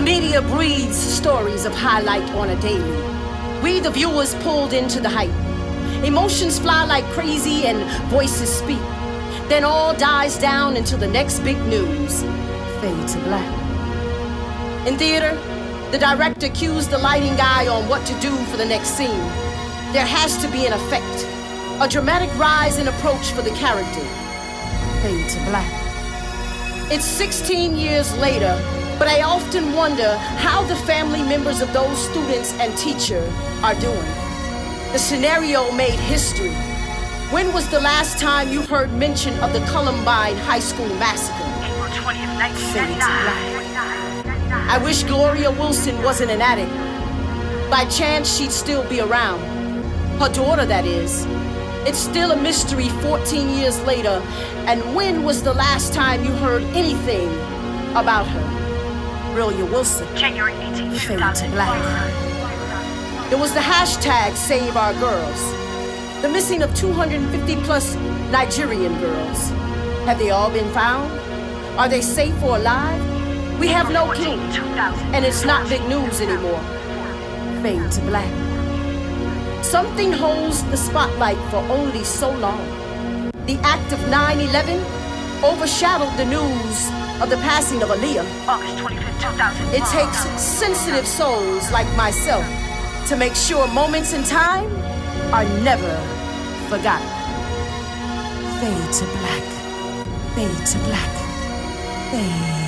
media breeds stories of highlight on a daily. We, the viewers, pulled into the hype. Emotions fly like crazy and voices speak. Then all dies down until the next big news. Fade to black. In theater, the director cues the lighting guy on what to do for the next scene. There has to be an effect, a dramatic rise in approach for the character. Fade to black. It's 16 years later, but I often wonder how the family members of those students and teacher are doing. The scenario made history. When was the last time you heard mention of the Columbine High School massacre? April 20th, 1999. I wish Gloria Wilson wasn't an addict. By chance, she'd still be around. Her daughter, that is. It's still a mystery 14 years later. And when was the last time you heard anything about her? Gloria Wilson. January 18th, Fade to 2004. black. There was the hashtag Save Our Girls. The missing of 250 plus Nigerian girls. Have they all been found? Are they safe or alive? We have no clue. And it's not big news anymore. Fade to black. Something holds the spotlight for only so long. The act of 9/11 overshadowed the news of the passing of Aaliyah. August 25th, 2004. It takes sensitive souls like myself to make sure moments in time are never forgotten. Fade to black. Fade to black. Fade.